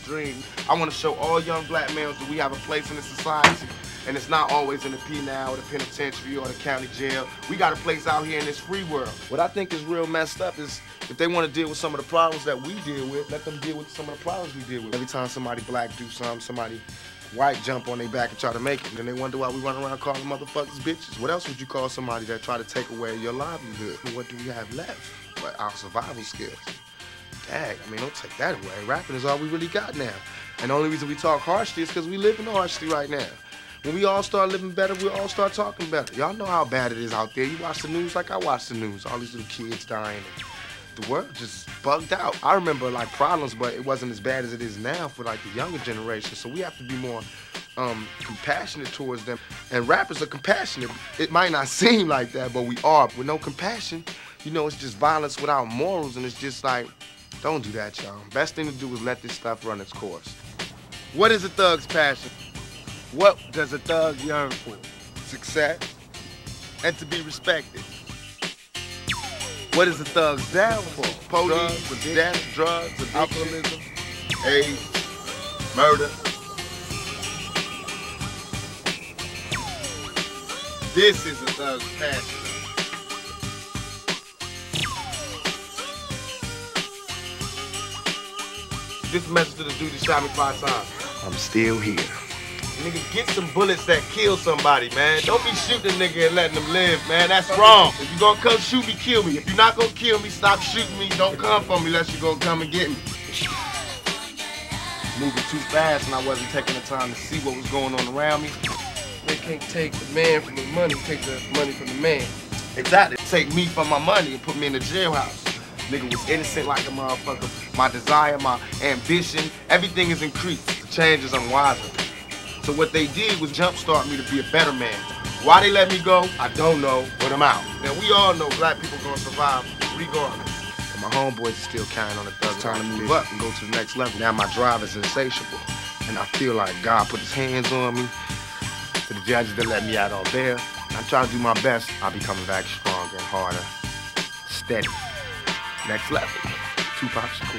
dream. I want to show all young black males that we have a place in the society, and it's not always in the P-Now or the penitentiary or the county jail. We got a place out here in this free world. What I think is real messed up is if they want to deal with some of the problems that we deal with, let them deal with some of the problems we deal with. Every time somebody black do something, somebody white jump on their back and try to make it, and then they wonder why we run around calling motherfuckers bitches. What else would you call somebody that try to take away your livelihood? What do we have left but our survival skills? Dang, I mean, don't take that away. Rapping is all we really got now. And the only reason we talk harshly is because we living harshly right now. When we all start living better, we'll all start talking better. Y'all know how bad it is out there. You watch the news like I watch the news. All these little kids dying. The world just bugged out. I remember like problems, but it wasn't as bad as it is now for like the younger generation. So we have to be more compassionate towards them. And rappers are compassionate. It might not seem like that, but we are. With no compassion, you know, it's just violence without morals, and it's just like, don't do that, y'all. Best thing to do is let this stuff run its course. What is a thug's passion? What does a thug yearn for? Success and to be respected. What is the thugs down for? Police, death, drugs, alcoholism, AIDS, murder. This is a thug's passion. This message to the dude that shot me 5 times. I'm still here. Nigga, get some bullets that kill somebody, man. Don't be shooting a nigga and letting them live, man. That's wrong. If you gonna come shoot me, kill me. If you're not gonna kill me, stop shooting me. Don't come for me unless you're gonna come and get me. Moving too fast and I wasn't taking the time to see what was going on around me. They can't take the man from the money, take the money from the man. Exactly. Take me from my money and put me in the jailhouse. Nigga was innocent like a motherfucker. My desire, my ambition, everything is increased. The change is unwiser. So what they did was jumpstart me to be a better man. Why they let me go, I don't know, but I'm out. Now we all know black people gonna survive regardless. And my homeboys are still carrying on the thug. Time to move up and go to the next level. Now my drive is insatiable. And I feel like God put his hands on me. To the judges that let me out on bail. I'm trying to do my best. I'll be coming back stronger and harder. Steady. Next level. Tupac Shakur.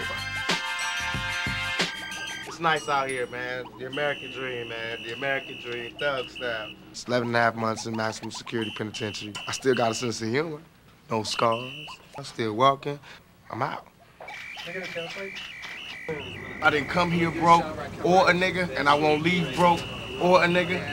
It's nice out here, man. The American dream, man. The American dream, thug style. It's 11.5 months in maximum security penitentiary. I still got a sense of humor. No scars. I'm still walking. I'm out. I didn't come here broke or a nigga, and I won't leave broke or a nigga.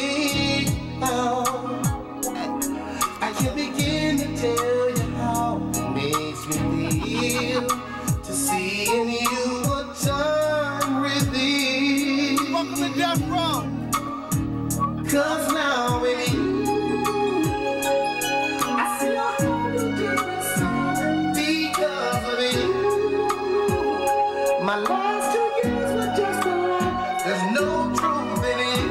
I can't begin to tell you how last 2 years were just a lie. There's no truth in it.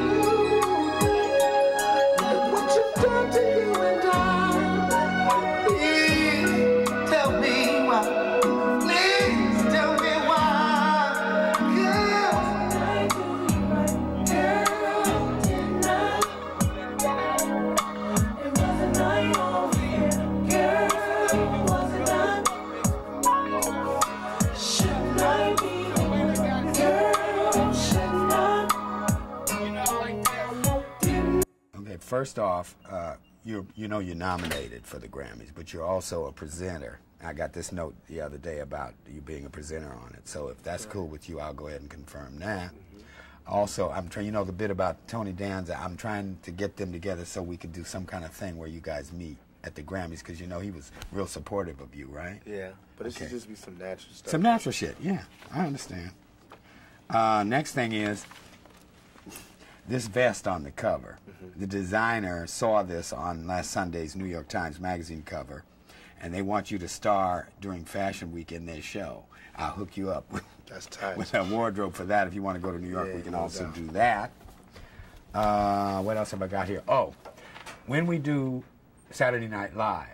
Look what you've done to you and I. Please tell me why. Please tell me why. Girl, tonight. It was a night over here. Girl, was it not? Shouldn't I be the one? Girl, shouldn't I? Okay, first off, you know you're nominated for the Grammys, but you're also a presenter. I got this note the other day about you being a presenter on it. So if that's cool with you, I'll go ahead and confirm that. Also, I'm trying, you know the bit about Tony Danza, I'm trying to get them together so we could do some kind of thing where you guys meet at the Grammys, because you know he was real supportive of you, right? Yeah, but it Okay. should just be some natural stuff. Some natural shit, yeah, I understand. Next thing is this vest on the cover. The designer saw this on last Sunday's New York Times Magazine cover, and they want you to star during Fashion Week in their show. I'll hook you up with, That's tight. with a wardrobe for that. If you want to go to New York, Yeah, we can no also doubt. do that. What else have I got here? Oh, when we do Saturday Night Live,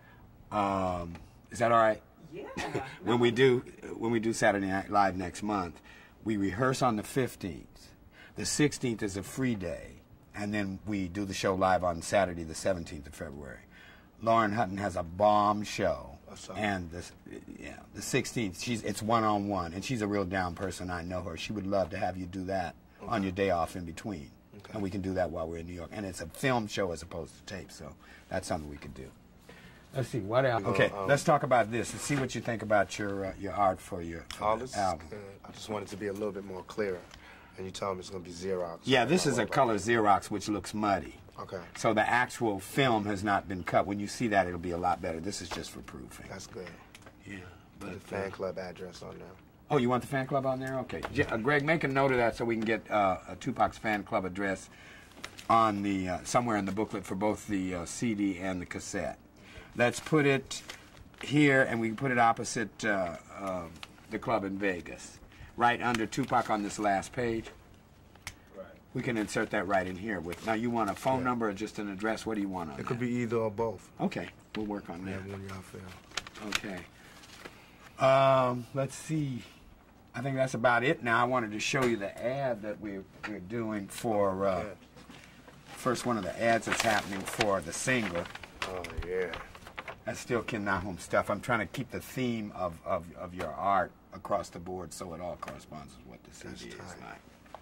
is that all right? Yeah. when we do Saturday Night Live next month, we rehearse on the 15th. The 16th is a free day, and then we do the show live on Saturday, the 17th of February. Lauren Hutton has a bomb show, and the 16th, it's one-on-one, and she's a real down person. I know her. She would love to have you do that on your day off in between, and we can do that while we're in New York. And it's a film show as opposed to tape, so that's something we could do. Let's see, what else? Okay, let's talk about this and see what you think about your art for your All this is album. good. I just want it to be a little bit more clearer. And you told me it's going to be Xerox. Yeah, this is a color Xerox, which looks muddy. Okay. So the actual film has not been cut. When you see that, it'll be a lot better. This is just for proofing. That's good. Yeah. Put the fan club address on there. Oh, you want the fan club on there? Okay. Greg, make a note of that so we can get a Tupac's fan club address on the somewhere in the booklet for both the CD and the cassette. Let's put it here, and we can put it opposite the club in Vegas, right under Tupac on this last page. Right. We can insert that right in here. Now, you want a phone number or just an address? What do you want on It could be either or both. Okay, we'll work on that. Yeah, when y'all feel. Okay. Let's see. I think that's about it now. I wanted to show you the ad that we're doing for, first one of the ads that's happening for the single. Oh, yeah. That's still Ken Nahum stuff. I'm trying to keep the theme of your art across the board so it all corresponds with what the CD is like.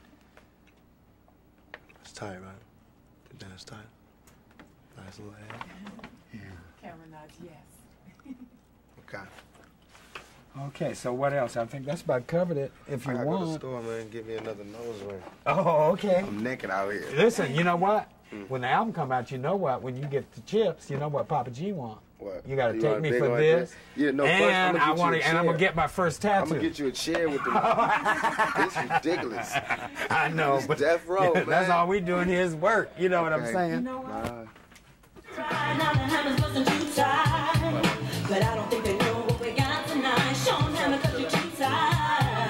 It's tight, right? That's tight. Nice little ad. Yeah. Camera nods yes. Okay. Okay, so what else? I think that's about covered it. If you I gotta go to the want. store, man, and get me another nose ring. Oh, okay. I'm naked out here. Listen, you know what? When the album come out, you know what? When you get the chips, you know what Papa G want. What? You got to You take want a me big for one this. like this? Yeah, no, first, and I'ma get you a and I'm gonna chair. get my first tattoo. I'm gonna get you a chair with the. It's ridiculous. I know, It's but death row, man. that's all we doing here is work. You know what I'm Okay. saying? You know what? Now the hammers wasn't too tight, but I don't think they know what we got tonight. Show 'em hammer 'cause you're too tight.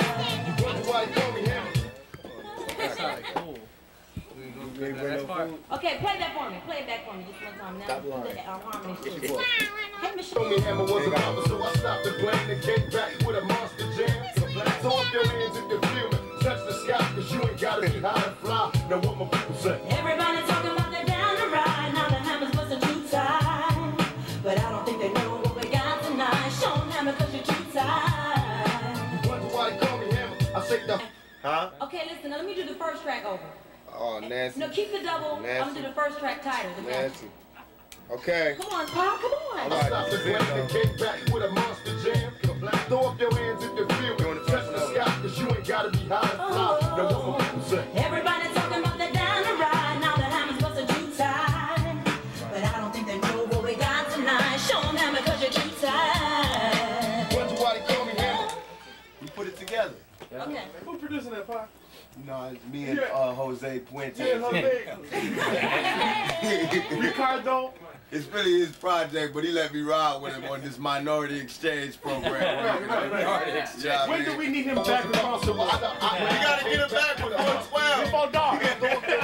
Okay, play that for me. Play it back for me just one time. Now do the harmony shit. Hey, Michelle. Me hammer was a bomber, so I stopped the blame and came back with a monster jam. Throw up your hands if you feel me. Touch the sky, cause you ain't gotta be high and fly. Now what my people say? Everybody talking about they're down to ride. Now the hammers wasn't too tight, but I don't think they know what we got tonight. Show 'em hammer 'cause you're too tight. Wonder why they call me hammer. I say the. Huh? Okay, listen. Now let me do the first track over. Oh, nasty. No, keep the double. I'm gonna do the first track tighter. Nasty. Okay. Come on, Pop. Come on. I stopped the blame and came back with a monster jam. Throw up your hands if you feel me. Touch the sky, cause you ain't gotta be high and fly. Now what my people say? Everybody talking about they're down to ride. Now the hammers wasn't too tight, but I don't think they know what we got tonight. Show 'em hammer 'cause you're too tight. Wonder why they call me hammer. You put it together. Okay. Who producing that, Pop? No, it's me and Jose Puente. Yeah, Jose. Ricardo. It's really his project, but he let me ride with him on this minority exchange program. When do we need him back across the water? We gotta get him back with 412. Before dark. The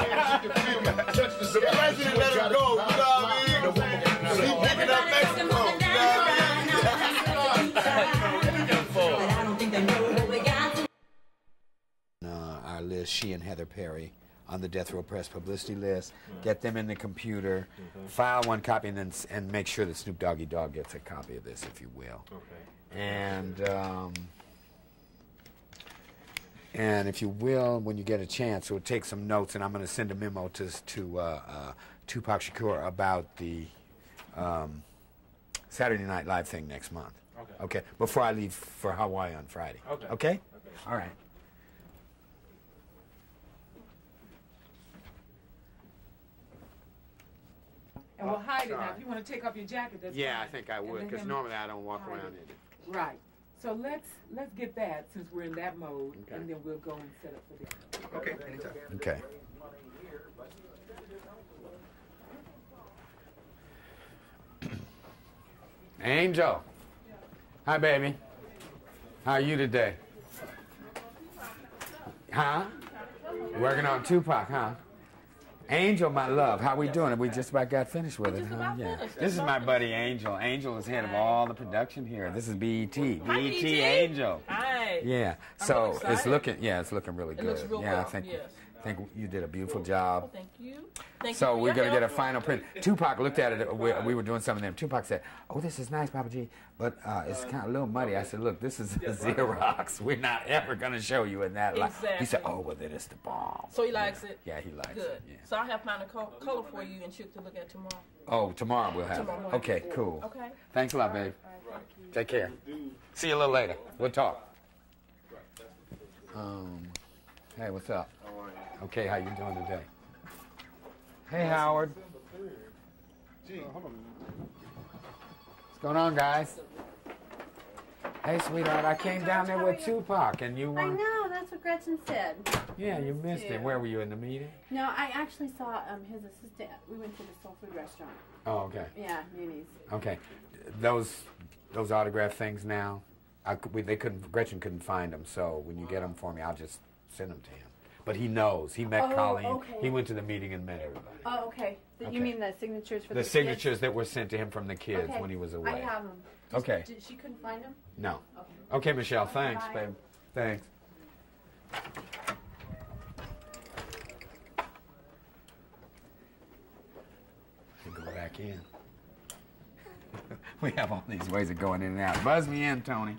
president let him go, you know what I mean? He's picking up Mexico, you know what I mean? Our list, she and Heather Perry on the Death Row Press publicity list. Get them in the computer, file one copy, and make sure that Snoop Doggy Dogg gets a copy of this, if you will. Okay. And if you will, when you get a chance, we'll take some notes, and I'm going to send a memo to Tupac Shakur about the Saturday Night Live thing next month. Okay. Before I leave for Hawaii on Friday. Okay? All right. And we'll hide it now. If you want to take off your jacket, that's Yeah, fine. I think I would, because normally I don't walk around in it. Right. So let's get that since we're in that mode, and then we'll go and set up for dinner. Okay, anytime. Okay. Angel. Hi, baby. How are you today? Huh? Working on Tupac, huh? Angel, my love, how we doing? We just about got finished with it, huh? Yeah. This is my buddy Angel. Angel is head of all the production here. This is BET. BET Angel. Hi. Yeah. So it's looking really good. It looks real yeah, well. I think you did a beautiful job. Oh, thank you. Thank So you we're going to get a help. final print. Tupac looked at it. We were doing some of them. Tupac said, "Oh, this is nice, Papa G, but it's kind of a little muddy." I said, "Look, this is a Xerox. We're not ever going to show you in that light." He said, "Oh, well, then it's the bomb." So he likes it? Yeah, he likes Good. it. Yeah. So I have found a color for you and shoot to look at tomorrow. Oh, tomorrow we'll have Tomorrow it. morning. Okay, cool. Okay. Thanks a lot, babe. Take care. See you a little later. We'll talk. Hey, what's up? Okay, how you doing today? Hey, Howard. What's going on, guys? Hey, sweetheart, I came down there with Tupac, and you I were... know, that's what Gretchen said. Yeah, you missed it. Where were you, in the meeting? No, I actually saw his assistant. We went to the soul food restaurant. Oh, okay. Yeah, Mimi's. Okay. Those autograph things now, Gretchen couldn't find them, so when you get them for me, I'll just send them to him. But he knows. He met Colleen. Okay. He went to the meeting and met everybody. Oh, okay. You mean the signatures for the kids? signatures that were sent to him from the kids Okay. when he was away. I have them. Okay. She couldn't find them? No. Okay. Okay, Michelle. Thanks, Bye. babe. Thanks. Go back in. We have all these ways of going in and out. Buzz me in, Tony.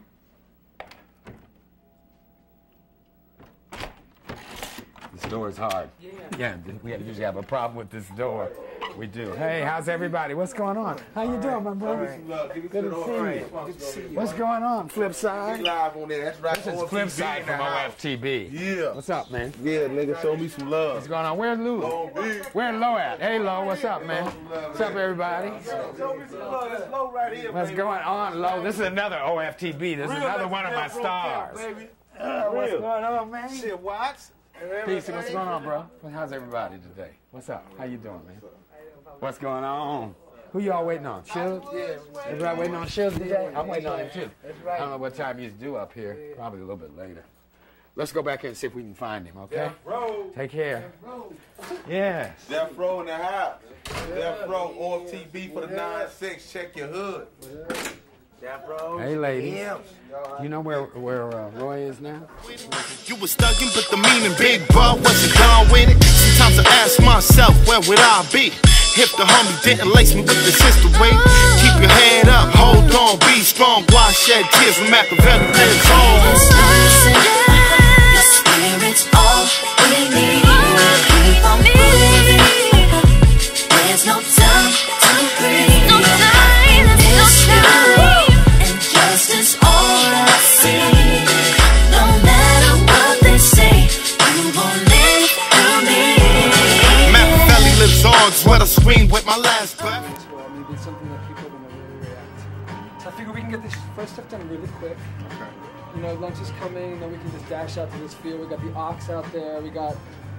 This door is hard. Yeah, we usually have a problem with this door. We do. Hey, how's everybody? What's going on? How you doing, my brother? Good to see you. What's going on, Flipside? Live on there, that's right. This is Flipside from OFTB. Yeah. What's up, man? Yeah, nigga, show me some love. What's going on? Where's Lou? Where's Lo at? Hey, Lo, what's up, man? What's up, everybody? Show me some love. That's Lo right here, What's going on, Lo? This is another OFTB. This is another one of my stars. What's going on, man? Shit, Watts. Peace. What's going on, bro? How's everybody today? What's up? How you doing, man? What's going on? Who y'all waiting on? Shields? Everybody waiting on Shields today? I'm waiting on him, too. I don't know what time he's due up here. Probably a little bit later. Let's go back here and see if we can find him, okay? Death Row. Take care. Yes. Death Row in the house. Death Row, OFTB for the 9-6. Check your hood. Death Row. Hey, ladies. You know where Roy is now? You was thugging, but the meaning big, bro, wasn't gone with it. Sometimes I ask myself, where would I be if the homie didn't lace me with the sister weight? Keep your head up, hold on, be strong. Why shed tears when Machiavelli lives on? Your spirit's all we need. Keep on moving. There's no time to breathe. No time, no time. And justice all I see. No matter what they say, you won't live through me. Machiavelli lives on, is what I scream with my last breath. Well, maybe it's something that people are gonna really react. So I figure we can get this first stuff done really quick. You know, lunch is coming, then we can just dash out to this field. We got the ox out there. We got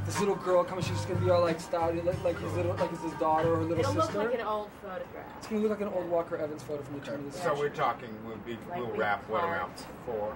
this little girl coming. She's gonna be all like styled, like his daughter or little It'll sister. look like an old photograph. It's gonna look like an old Walker Evans photo from the turn of the So century. we're talking, we'll wrap what around 4? 4:30.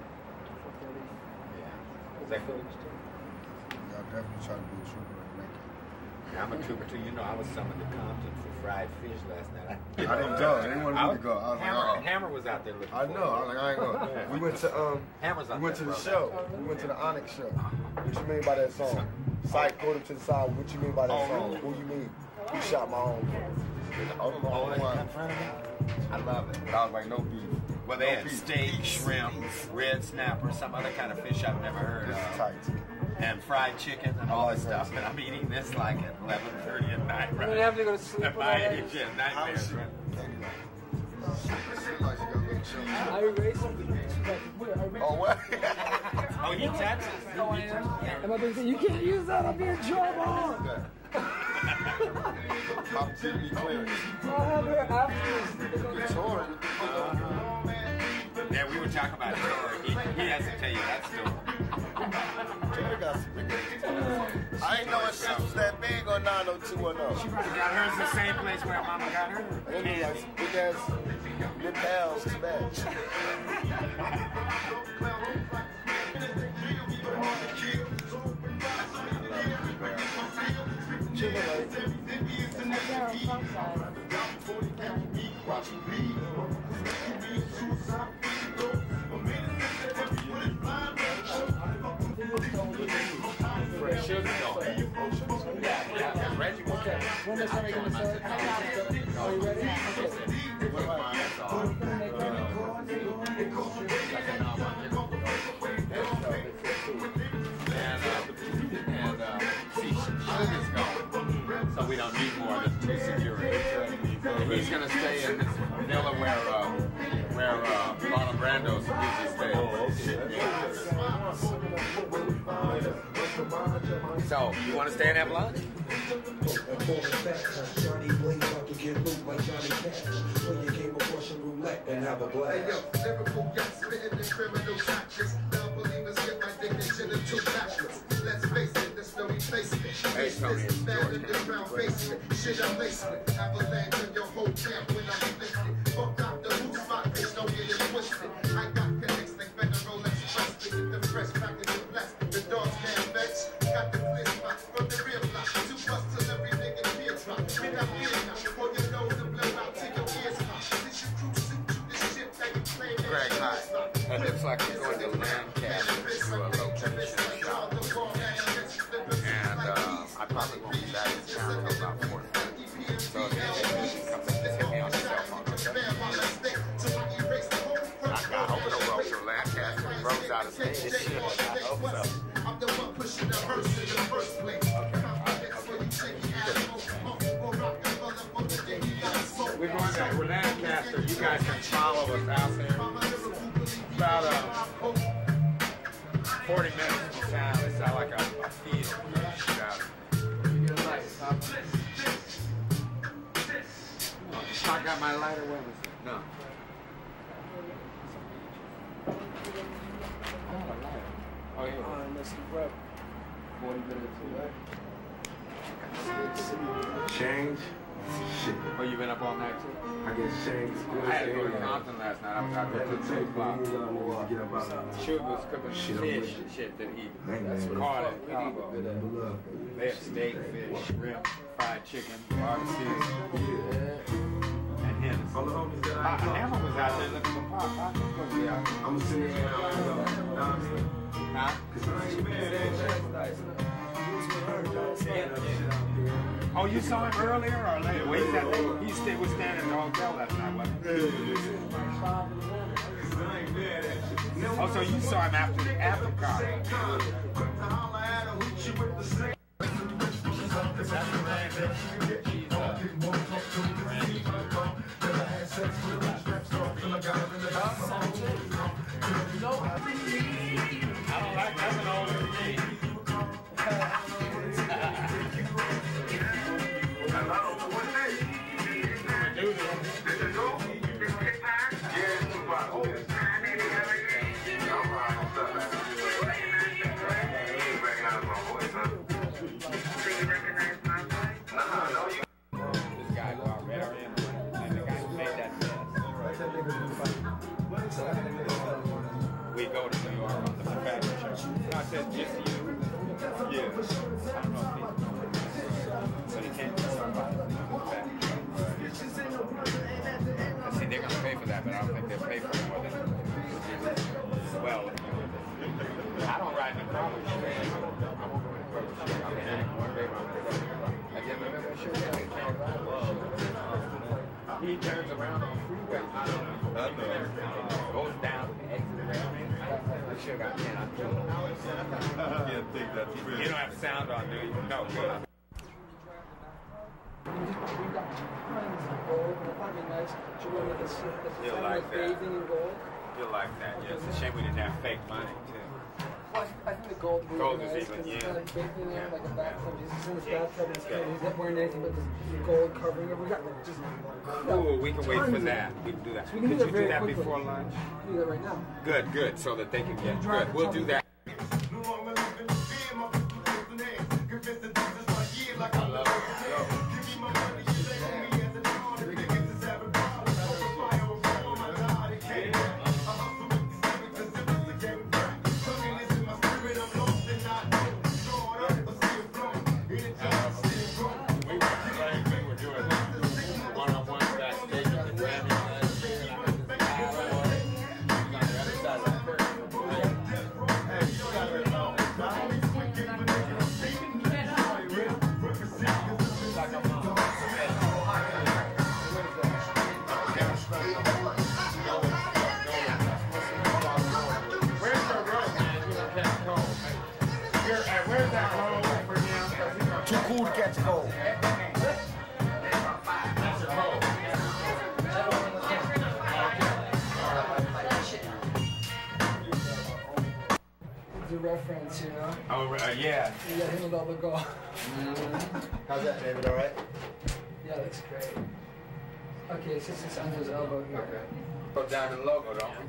Yeah. Is that cool? Y'all definitely try to be a trooper and make it. Yeah, I'm a trooper too. You know, I was summoned to Compton for fried fish last night. I didn't go. They didn't want me to go. I was Hammer, like, oh. Hammer was out there looking. I know. I was like, I ain't going. Yeah. We went to Hammer's out we went to there, the bro. show. We went to the Onyx show. What you mean by that song? Sight pulled him to the side. What you mean by that Oh, song? really? What you mean? He shot my own. Oh, they got in front of me? I love it. But I was like, no beef. Well, they No had beef. steak, shrimp, red snapper, some other kind of fish I've never heard This is of, tight too. and fried chicken and all this stuff. And I'm eating this like at 11:30 at night, I'm right? gonna have to go to sleep. At my age, yeah, How nightmares, is she? right? Seems like she got a little chilly. I erased something. Oh, what? Oh, he Texas. Oh, I am. And my big thing, you can't use that. I'll be in trouble. I'm TV clearance. I'll have her after. Victoria. Yeah, we were talking about Tori. He has to tell you that story. Victoria got some big I ain't know her shit was that big on 90210. She probably got hers the same place where Mama got her. They need like some big ass good pals to match. Fresh sugar don't have. Yeah, Reggie wants that. When is somebody gonna start? Are you ready? See, sugar's gone, so we don't need more than 2 security. And he's gonna stay in this villa where Marlon Brando's usually stays. So, you want to stay and have lunch? Johnny Blaze about to get loot like Johnny Cash. When you came with Russian roulette and have a blast. Hey yo, lyrical gas spitting in criminal tactics. Non-believers get my dignity in 2 backwards. Let's face it, there's no replacement. Hey, Tony, it's Bad George. underground basement. Shit I'm lacing with. Avalanche in your whole camp when I'm lifted. Fuck out the loose spot, bitch, don't get it twisted. I got connects like Federal Express. They get the fresh package of bless. The dogs can't vex. Got the clear spot from the real block. 2 bucks till every nigga beer drop. Get that beer now. Or you know the blow out till your ears pop. This your crew suit to this shit that you claim. Greg, hi. It looks like we're going to Lancaster to a location shop. And I probably won't be back in town until about 4:30. So if anything comes up, just hit me on the cell phone. I hope it'll roll through Lancaster and Rose out of state. I hope so. I'm the one pushing the verse in the first place. We're going to Lancaster. You guys can follow us out there. About 40 minutes from town. It's not like a field. I got my lighter with me. No. Oh, yeah. Unless you prep 40 minutes away. Change. Shit. Oh, you been up all night too? I get changed. I had to go to Compton last night. I was out there till 2 o'clock. Sugar was cooking fish and shit that he caught at Cabo. They had steak, fish, shrimp, fried chicken, barbecue, and Hennessy. Hammer was out there looking for pop. I was supposed to be out there. I'm sitting Huh? Oh, you saw him earlier or later? Well, he was staying in the hotel last night, wasn't he? Oh, so you saw him after the I don't like nothing older than me. So you can't just talk about it. See, they're gonna pay for that, but I don't think they'll pay for it more than well. I don't ride in the car with you, man. I won't go in the car with you. I mean, one day have you ever been with Sugar? They can't ride with Sugar. He turns around on the freeway. Goes down to the exit ramp. Sugar, I cannot do it. can't think that's real. You don't have sound on, do you? No, good. You'll like that. You'll like that, yes. It's a shame we didn't have fake money, too. Well, I think the gold would Gold be is nice, even, 'cause yeah. it's got a big thing there, like a bathtub. He's in his Yeah. bathtub, and Okay. he's not wearing anything but this gold covering it. We got like just Ooh, we can wait for tons of that. it. We can do that. So we can Could do you that very do that quickly. before lunch? We can do that right now. Good, good, so that they can get good. We'll do that. Too cool to catch cold. It's a reference, you know? Oh, yeah. You got him with all the gold. How's that, David? All right? Yeah, that's great. Okay, it's just it's under his elbow here. Okay. Put diamond logo, don't we?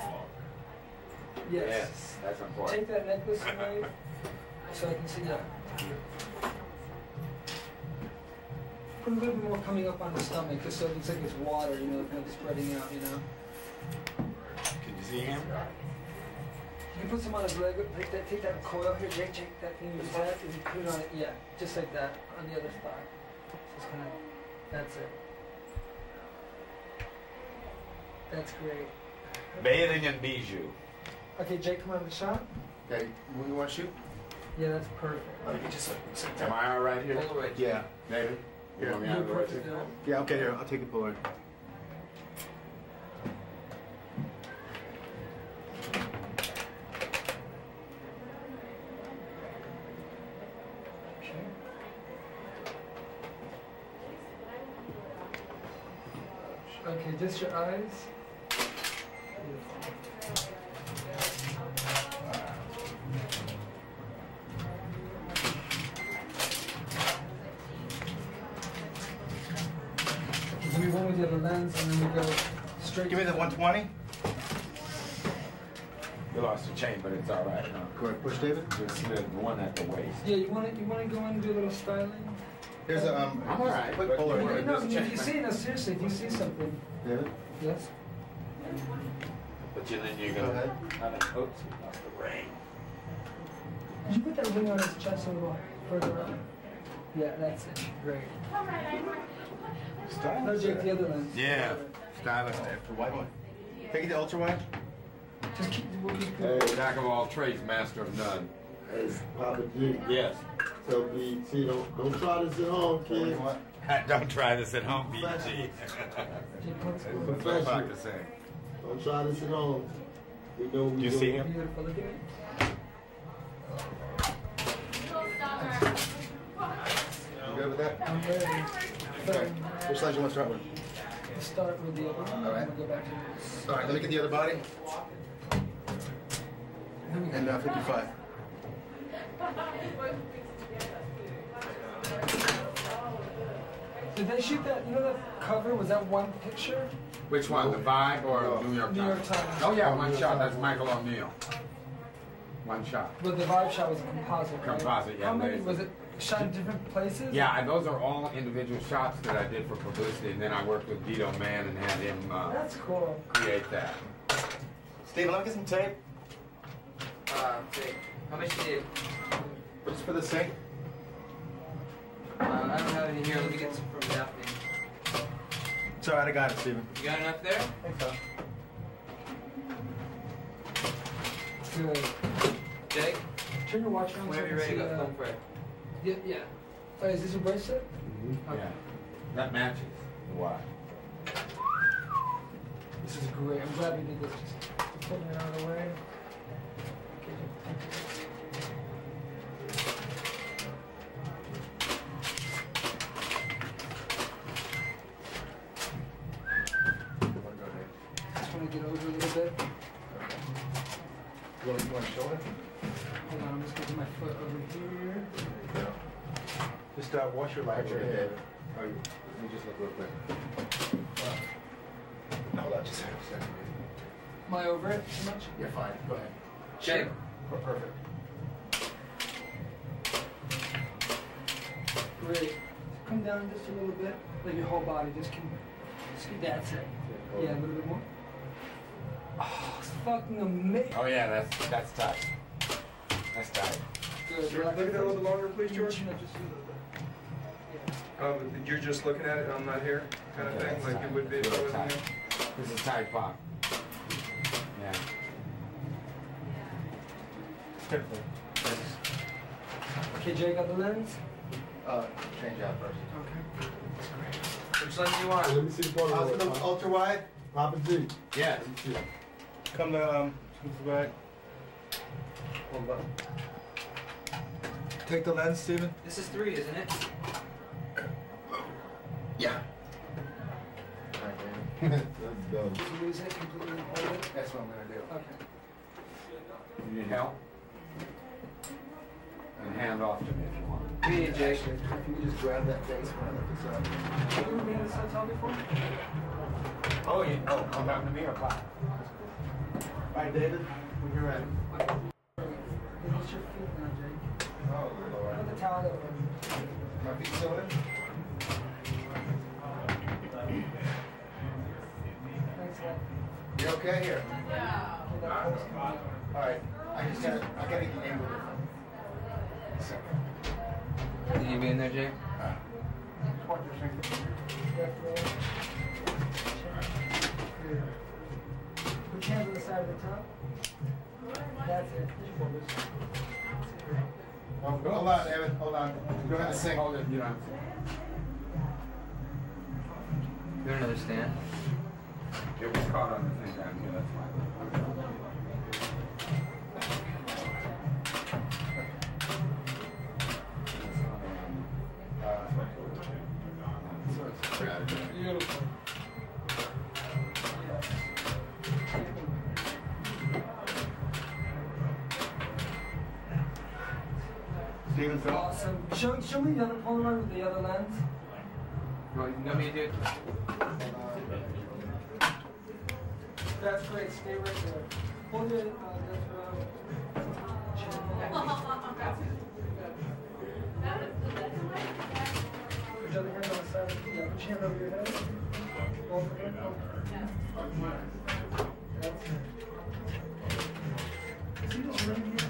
Yes. That's important. Take that necklace away so I can see that. Put a little bit more coming up on the stomach, just so it looks like it's water, you know, kind of spreading out, you know. Can you see him? You can put some on his leg, take that coil here, Jake, take that thing you just had, and put it on it, yeah, just like that, on the other thigh. Just kind of, that's it. That's great. Bathing in bijou. Okay, Jake, come on the shot. Okay, you want to shoot? Yeah, that's perfect. Let me just Am I all right here? Polaroid. Yeah. David? You Here. want me out of the way? Yeah, okay, here. I'll take a Polaroid. Okay, just your eyes. So we went with the other lens and then we go straight. Give me the 120. You lost your chain, but it's all right. Huh? Go ahead, push, David. Just the one at the waist. Yeah, you want to go in and do a little styling? Here's a I'm all right. quick but- Polaroid. No, if you see, no, seriously, if you see something. David. Yes. But then you're Go gonna. ahead. Oops, lost the ring. Did you put that ring on his chest a little further up? Yeah, that's it. Great. No, Jake, the other lens. Yeah. Stylist. The white one. Take it to ultra wide. Just keep. We'll keep Hey, jack of all trades, master of none. Hey, Papa G. Yes. Tell BT, don't try this at home, kid. Don't try this at home, BG. That's what I'm about to say. Don't try this at home. We know we You do. see him? Beautiful. Look at it. You good with that? I'm ready. Okay. Which side you want to start with? Start with the other one. All right. We'll go back to All right, let me get the other body. And 55. Did they shoot that? You know that cover? Was that one picture? Which one, the Vibe or New York Times? New York Times. Oh yeah, one shot. That's Michael O'Neill. One shot. But the vibe shot was a composite. Right? Composite, yeah, How many laser. was it? Shot in different places? Yeah, and those are all individual shots that I did for publicity, and then I worked with Vito Mann and had him That's cool. create that. Steven, let me get some tape. Tape. How much do you? Just for the sake. I don't have any here. Let me get some from Daphne. It's alright, I got it, Steven. You got enough there? I think so. Good. Jake? Turn your watch on. Whenever you're ready, go film for it. Yeah, yeah. Oh, is this your bracelet? Mm-hmm. Yeah. That matches the watch. This is great. I'm glad we did this. Just putting it out of the way. Just want to get over a little bit. You want to shoulder? Hold on, I'm just getting my foot over here. Just wash your light. Your head. Oh, let me just look real quick. Hold on, just a second. Am I over it too much? You're fine. Go ahead. Shake. Perfect. Great. Come down just a little bit. Like your whole body. Just that's it. Yeah, a little bit more. Oh, it's fucking amazing. Oh yeah, that's tight. That's tight. Good. Look at it a little bit longer, please, George. Just a little bit. You're just looking at it, I'm not here, kind of thing, like it would be if I wasn't here. This is tight pop. Yeah. Okay, Jay, got the lens? Change out first. Okay. Which lens do you want? Let me see the photo. Ultra wide. Papa G. Yes. Come to the back. Hold on. Take the lens, Steven. This is 3, isn't it? Yeah. Just lose it completely and hold it? That's what I'm gonna do. Okay. You need help? And hand off to me if you want. Hey, Jake. If you could just grab that base when I look this up. Have you ever been to this hotel before? Oh, yeah. Oh, come down to me or what? All right, David, when you're ready. What's your feet now, Jake? Oh, Lord. Put the towel over. My feet still in? Thanks, Ed. You okay here? Yeah. All right. I gotta get the name of it. Can you be in there, Jake? Watch your finger. Put your hands on the side of the top. That's it. Oh, hold on, Evan. Hold on. Go ahead and sing. Hold it. You don't have to. You want another stand? It was caught on the thing down here. That's fine. Beautiful. Steven, Phil. Awesome. Show me the other Polaroid with the other lens. Well, you know me to do it? That's great. Stay right there. Hold it. Put your other hand on the side. Yeah, put your hand over your head. Over it. That's it. See this ring here?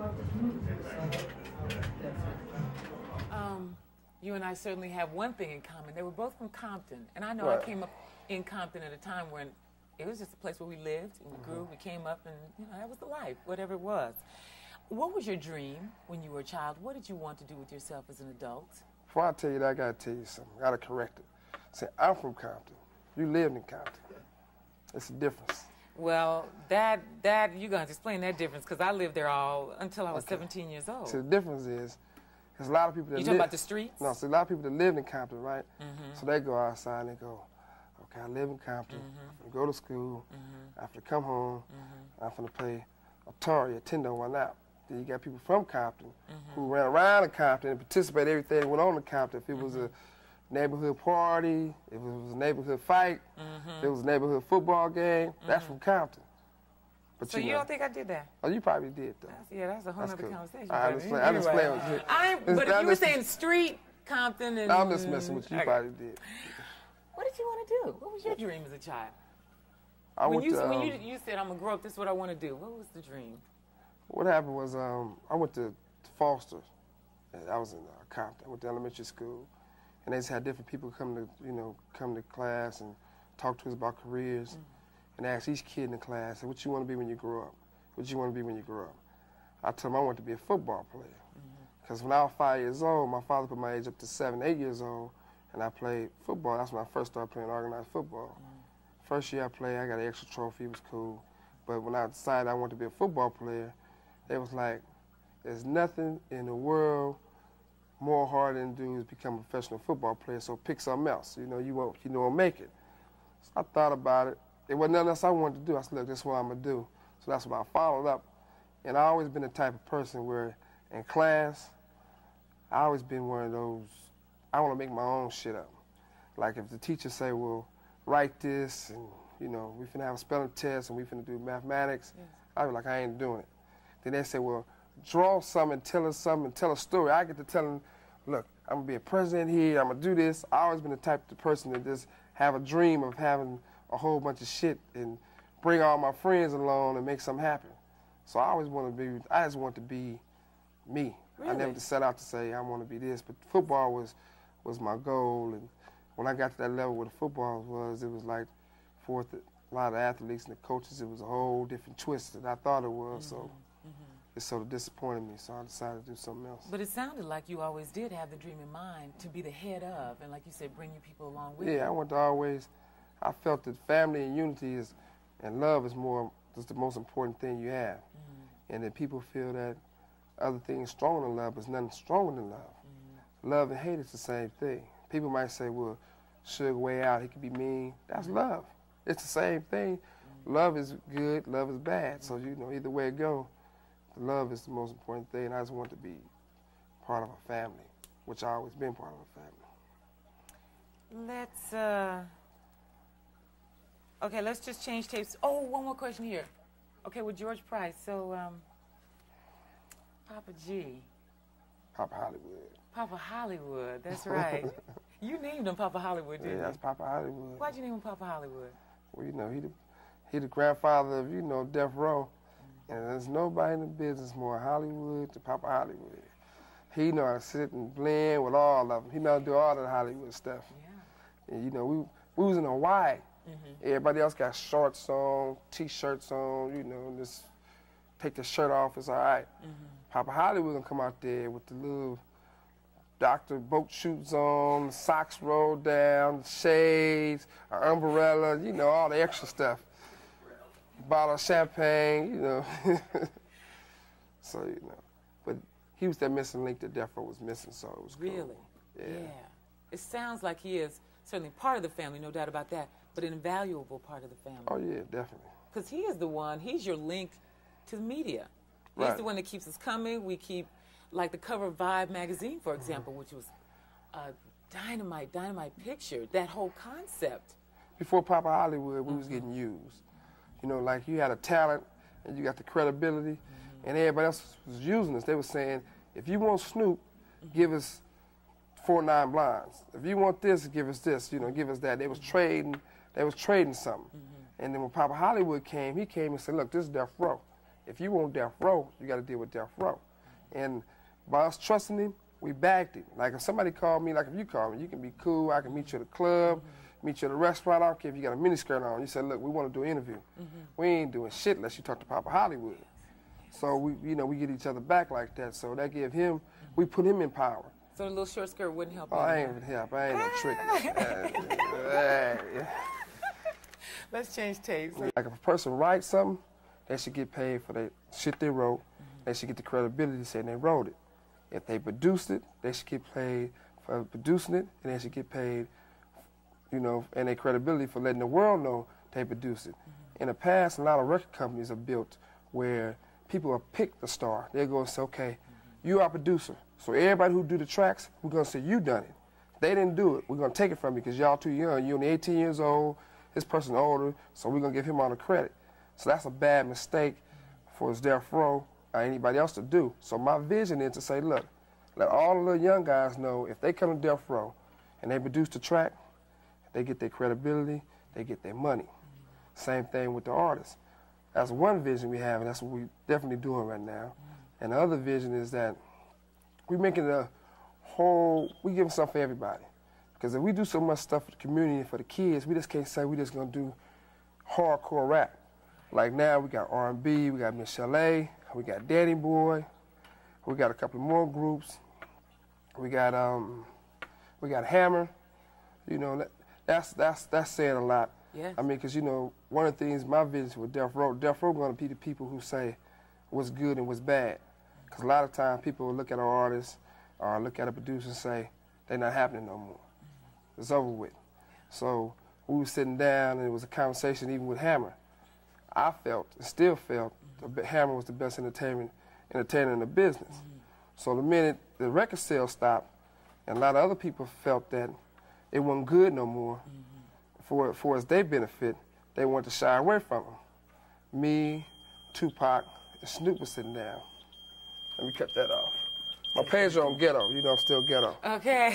You and I certainly have one thing in common. They were both from Compton. And I know Right. I came up in Compton at a time when it was just a place where we lived and we grew, we came up, and that was the life, whatever it was. What was your dream when you were a child? What did you want to do with yourself as an adult? Before I tell you that, I gotta tell you something. I gotta correct it. See, I'm from Compton. You lived in Compton. It's a difference. Well, that you're going to explain that difference because I lived there until I was 17 years old. So the difference is, there's a lot of people that You talking about the streets? No, so a lot of people that lived in Compton, right? Mhm. So they go outside and they go, okay, I live in Compton. I'm gonna go to school. I have to come home. I'm gonna play Atari or Nintendo one out. Then you got people from Compton who ran around in Compton and participated in everything that went on in Compton. If it was a neighborhood party, if it was a neighborhood fight, if it was a neighborhood football game, that's from Compton. But So you don't think I did that? Oh, you probably did, though. Yeah, that's a whole That's other cool. conversation. I'm just playing with you. But if you were saying street, Compton, and... I'm just messing with you. You Okay. probably did. What did you want to do? What was your dream as a child? I when went you, to, when you said, I'm going to grow up, this is what I want to do, what was the dream? What happened was I went to Foster I was in Compton. I went to elementary school, and they just had different people come to class and talk to us about careers, and ask each kid in the class, what you want to be when you grow up? What you want to be when you grow up? I told them I wanted to be a football player, because when I was 5 years old, my father put my age up to 7, 8 years old, and I played football. That's when I first started playing organized football. First year I played, I got an extra trophy. It was cool. But when I decided I wanted to be a football player, it was like, there's nothing in the world more hard than to do is become a professional football player, so pick something else. You won't make it. So I thought about it. There wasn't nothing else I wanted to do. I said, look, this is what I'm going to do. So that's what I followed up. And I've always been the type of person where in class, I always been one of those, I want to make my own shit up. Like if the teacher say, well, write this, and we finna have a spelling test, and we finna do mathematics, I'd be like, I ain't doing it. Then they say, well, draw something, tell us something, tell a story. I get to tell them, look, I'm gonna be a president here, I'm gonna do this. I always been the type of person that just have a dream of having a whole bunch of shit and bring all my friends along and make something happen. So I just want to be me. Really? I never set out to say I want to be this, but football was my goal. And when I got to that level where the football was, it was like for a lot of athletes and the coaches, it was a whole different twist than I thought it was. So it sort of disappointed me, so I decided to do something else. But it sounded like you always did have the dream in mind to be the head of, and like you said, bring your people along with you. Yeah, I felt that family and unity and love is the most important thing you have. And that people feel that other things stronger than love, but there's nothing stronger than love. Love and hate is the same thing. People might say, well, Suge way out, he could be mean. That's love. It's the same thing. Love is good, love is bad. So, either way it go, love is the most important thing. I just want to be part of a family, which I've always been part of a family. Let's just change tapes. Oh, one more question here. Okay, with George Price, so Papa G. Papa Hollywood. Papa Hollywood, that's right. You named him Papa Hollywood, didn't you? Yeah, that's Papa Hollywood. Why'd you name him Papa Hollywood? Well, he the grandfather of, Death Row. And there's nobody in the business more Hollywood than Papa Hollywood. He know how to sit and blend with all of them. He know how to do all the Hollywood stuff. Yeah. And, we was in Hawaii. Everybody else got shorts on, T-shirts on, just take the shirt off, it's all right. Papa Hollywood gonna come out there with the little Dr. boat shoes on, socks rolled down, shades, an umbrella, all the extra stuff. Bottle of champagne, So, but he was that missing link that Death Row was missing, so it was cool. Really? Yeah. It sounds like he is certainly part of the family, no doubt about that, but an invaluable part of the family. Oh, yeah, definitely. Because he's your link to the media. He's Right. the one that keeps us coming. We keep, like the cover of Vibe magazine, for example, which was a dynamite picture, that whole concept. Before Papa Hollywood, we was getting used. Like you had a talent and you got the credibility, and everybody else was using us. They were saying, if you want Snoop, give us 4 9 Blinds. If you want this, give us this, give us that. They was trading something. And then when Papa Hollywood came, he came and said, look, this is Death Row. If you want Death Row, you got to deal with Death Row. And by us trusting him, we backed him. Like if somebody called me, like if you call me, you can be cool, I can meet you at the club, meet you at a restaurant, I don't care if you got a miniskirt on. You said, look, we want to do an interview. We ain't doing shit unless you talk to Papa Hollywood. So we get each other back like that. So that gave him, we put him in power. So the little short skirt wouldn't help. Oh, I ain't help. I ain't no trick. Let's change tapes. Like if a person writes something, they should get paid for the shit they wrote. They should get the credibility saying they wrote it. If they produced it, they should get paid for producing it, and they should get paid, and their credibility for letting the world know they produced it. In the past, a lot of record companies are built where people will pick the star. They'll go and say, okay, you are a producer. So everybody who do the tracks, we're going to say you done it. They didn't do it. We're going to take it from you because y'all too young. You're only 18 years old. This person older, so we're going to give him all the credit. So that's a bad mistake for Death Row or anybody else to do. So my vision is to say, look, let all the little young guys know if they come to Death Row and they produce the track, they get their credibility, they get their money. Same thing with the artists. That's one vision we have, and that's what we're definitely doing right now. And the other vision is that we making a whole, we giving something for everybody. Because if we do so much stuff for the community and for the kids, we just can't say we just gonna do hardcore rap. Like now we got R&B, we got Miss Chalet, we got Daddy Boy, we got a couple more groups. We got Hammer. You know, that's saying a lot. Yes. I mean, because you know, one of the things my vision with Death Row going to be the people who say what's good and what's bad. Because a lot of times people will look at an artist or look at a producer and say they're not happening no more. It's over with. So we were sitting down and it was a conversation even with Hammer. I felt and still felt that Hammer was the best entertainer in the business. So the minute the record sales stopped, and a lot of other people felt that it wasn't good no more, for as their benefit, they wanted to shy away from him. Me, Tupac, and Snoop was sitting down. Let me cut that off. My page on ghetto. You know I'm still ghetto. Okay.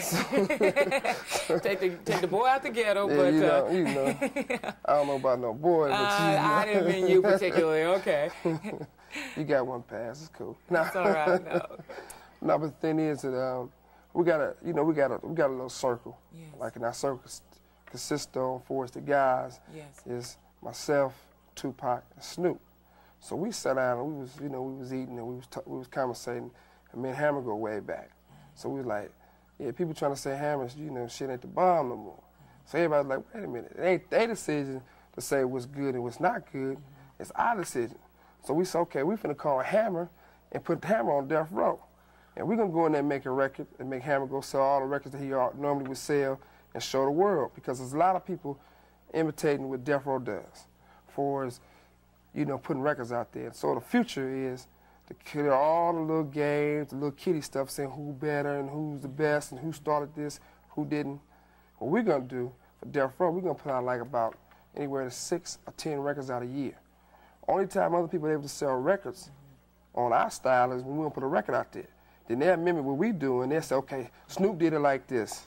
take the boy out the ghetto, yeah, but you know. I don't know about no boy, but I didn't mean you particularly. Okay. You got one pass. It's cool. That's all right. No, but the thing is that we got a little circle. Yes. Like in our circle consists of, for us the guys, yes, is myself, Tupac, and Snoop. So we sat down and we was eating and we was conversating. And me and Hammer go way back. So we was like, yeah, people trying to say Hammer, shit ain't the bomb no more. So everybody's like, wait a minute, it ain't their decision to say what's good and what's not good. It's our decision. So we said, okay, we finna call Hammer and put Hammer on Death Row. And we're gonna go in there and make a record and make Hammer go sell all the records that he normally would sell and show the world. Because there's a lot of people imitating what Death Row does for us, putting records out there. And so the future is to kill all the little games, the little kiddie stuff, saying who better and who's the best and who started this, who didn't. What we're gonna do for Death Row, we're gonna put out like about anywhere to 6 or 10 records out a year. Only time other people are able to sell records on our style is when we gonna put a record out there. Then they'll mimic what we do and they'll say, okay, Snoop did it like this,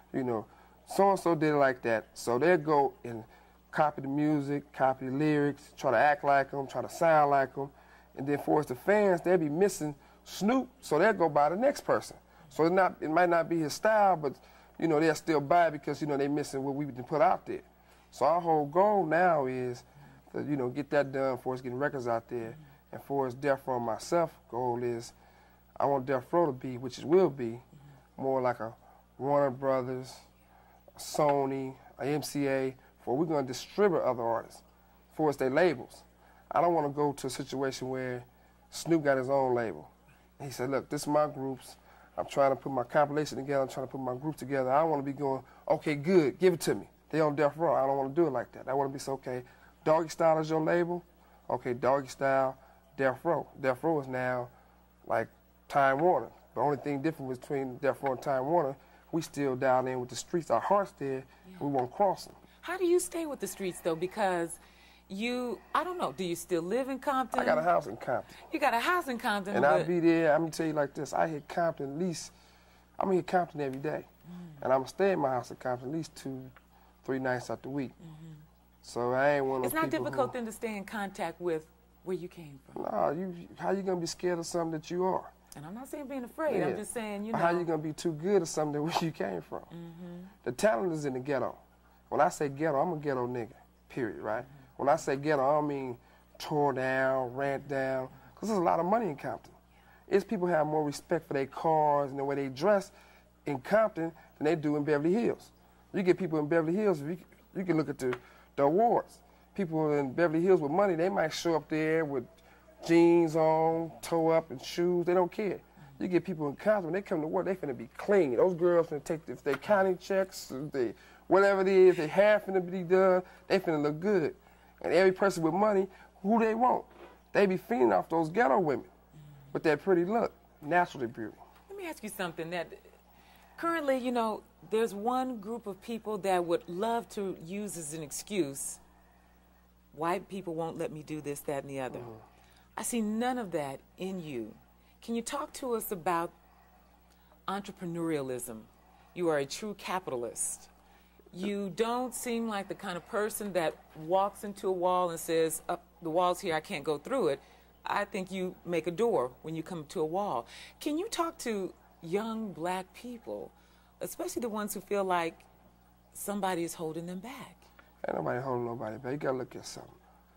so-and-so did it like that. So they'll go and copy the music, copy the lyrics, try to act like them, try to sound like them. And then for us, the fans, they'll be missing Snoop, so they'll go buy the next person. So it might not be his style, but, they'll still buy it because, they missing what we put out there. So our whole goal now is to, get that done for us getting records out there. And for us, Death Row and myself, goal is I want Death Row to be, which it will be, more like a Warner Brothers, a Sony, a MCA, for we're going to distribute other artists for us, their labels. I don't want to go to a situation where Snoop got his own label. And he said, look, this is my groups. I'm trying to put my compilation together. I'm trying to put my group together. I don't want to be going, okay, good, give it to me. They on Death Row. I don't want to do it like that. I want to be so, okay, Doggy Style is your label. Okay, Doggy Style, Death Row. Death Row is now like Time Warner. The only thing different between Death Row and Time Warner, we still down in with the streets. Our heart's there. Yeah. We won't cross them. How do you stay with the streets, though? Because I don't know, do you still live in Compton? I got a house in Compton. You got a house in Compton? And I'll be there, I'm going to tell you like this, I hit Compton at least, I'm going to hit Compton every day. And I'm going to stay in my house in Compton at least 2-3 nights out the week. So I ain't one of those people. It's not difficult then to stay in contact with where you came from. No, how you going to be scared of something that you are? And I'm not saying being afraid, yeah. I'm just saying, How you going to be too good at something that where you came from? The talent is in the ghetto. When I say ghetto, I'm a ghetto nigga, period, right? When I say ghetto, I don't mean tore down, rant down, because there's a lot of money in Compton. It's people have more respect for their cars and the way they dress in Compton than they do in Beverly Hills. You get people in Beverly Hills, you can look at the awards. People in Beverly Hills with money, they might show up there with jeans on, toe up, and shoes. They don't care. You get people in Compton, when they come to work, they finna be clean. Those girls finna take, if they counting checks, if they, whatever it is, they have finna be done, they finna look good. And every person with money, who they want? They be feeding off those ghetto women with that pretty look, natural beauty. Let me ask you something. That currently, there's one group of people that would love to use as an excuse, white people won't let me do this, that, and the other. I see none of that in you. Can you talk to us about entrepreneurialism? You are a true capitalist. You don't seem like the kind of person that walks into a wall and says, the wall's here, I can't go through it. I think you make a door when you come to a wall. Can you talk to young black people, especially the ones who feel like somebody is holding them back? Ain't nobody holding nobody back. You gotta look at something.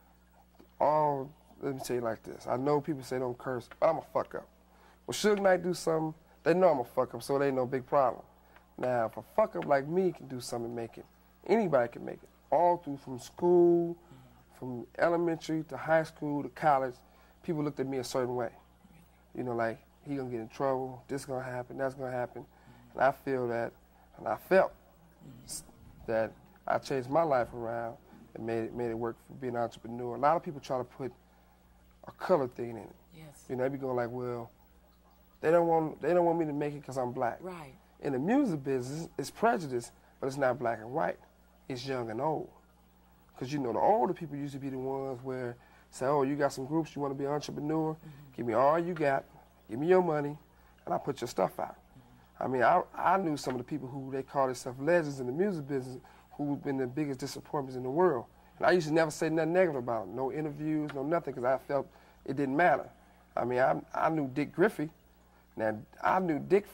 Let me tell you like this. I know people say don't curse, but I'm a fuck up. When Suge Knight do something, they know I'm a fuck up, so it ain't no big problem. Now, if a fuck up like me can do something and make it, anybody can make it. All through from school, from elementary to high school to college, people looked at me a certain way. You know, like, he gonna get in trouble, this gonna happen, that's gonna happen. And I feel that, and I felt that I changed my life around and made it work for being an entrepreneur. A lot of people try to put a color thing in it. Yes. You know, they be going like, well, they don't want me to make it because I'm black. Right. In the music business, it's prejudice, but it's not black and white. It's young and old. Because, you know, the older people used to be the ones where say, oh, you got some groups, you want to be an entrepreneur, give me all you got, give me your money, and I'll put your stuff out. I mean, I knew some of the people who they call themselves legends in the music business who've been the biggest disappointments in the world. And I used to never say nothing negative about them, no interviews, no nothing, because I felt it didn't matter. I mean, I knew Dick Griffey. Now, I knew Dick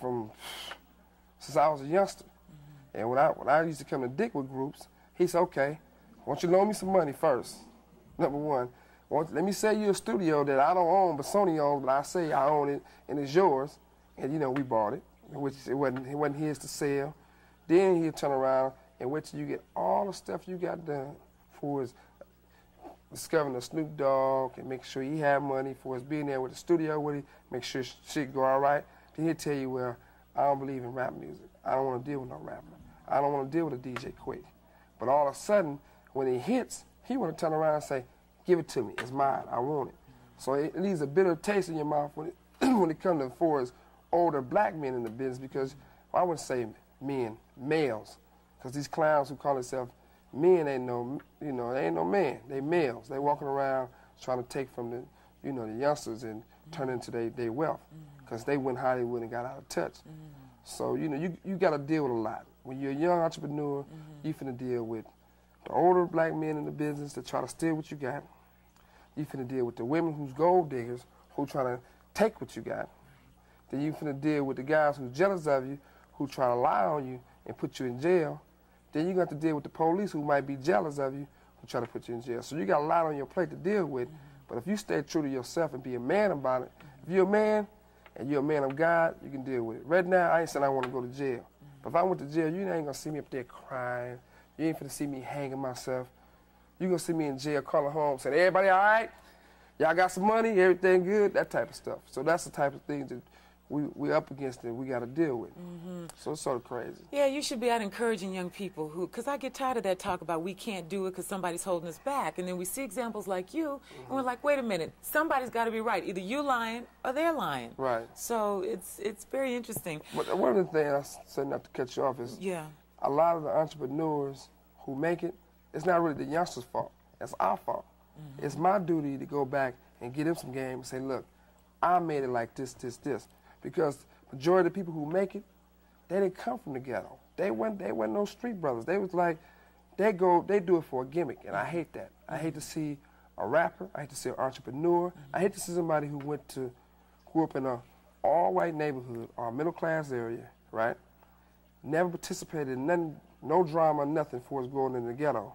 since I was a youngster. And when I used to come to Dick with groups, he said, okay, I want you to loan me some money first, number one. Let me sell you a studio that I don't own, but Sony owns, but I say I own it, and it's yours. And, you know, we bought it, which it wasn't his to sell. Then he'd turn around and wait till you get all the stuff you got done for his discovering the Snoop Dogg and make sure he had money for his being there with the studio with him, make sure shit go all right. Then he'll tell you, well, I don't believe in rap music. I don't want to deal with no rapper. I don't want to deal with a DJ Quick. But all of a sudden, when it hits, he want to turn around and say, give it to me. It's mine. I want it. So it leaves a bitter taste in your mouth when it comes to for as older black men in the business, because I wouldn't say men, males, because these clowns who call themselves men ain't no, you know, they ain't no man. They males. They walking around trying to take from the, you know, the youngsters and turn into their wealth, because they went Hollywood and got out of touch. So, you know, you got to deal with a lot. When you're a young entrepreneur, you finna deal with the older black men in the business that try to steal what you got. You finna deal with the women who's gold diggers who try to take what you got. Then you finna deal with the guys who's jealous of you, who try to lie on you and put you in jail. Then you got to deal with the police who might be jealous of you, who try to put you in jail. So you got a lot on your plate to deal with. But if you stay true to yourself and be a man about it, if you're a man and you're a man of God, you can deal with it. Right now, I ain't saying I want to go to jail. But if I went to jail, you ain't gonna see me up there crying. You ain't finna see me hanging myself. You gonna see me in jail calling home saying, everybody all right? Y'all got some money? Everything good? That type of stuff. So that's the type of things that we up against and we got to deal with. So it's sort of crazy. Yeah, you should be out encouraging young people who, because I get tired of that talk about we can't do it because somebody's holding us back. And then we see examples like you, and we're like, wait a minute, somebody's got to be right. Either you lying or they're lying. Right. So it's very interesting. But one of the things I said, not to cut you off, is a lot of the entrepreneurs who make it, it's not really the youngsters' fault. It's our fault. It's my duty to go back and get them some game and say, look, I made it like this, this, this. Because majority of the people who make it, they didn't come from the ghetto. They weren't no street brothers. They was like, they do it for a gimmick, and I hate that. I hate to see a rapper, I hate to see an entrepreneur, I hate to see somebody who grew up in a all-white neighborhood or a middle-class area, right? Never participated in nothing, no drama, nothing for us growing in the ghetto.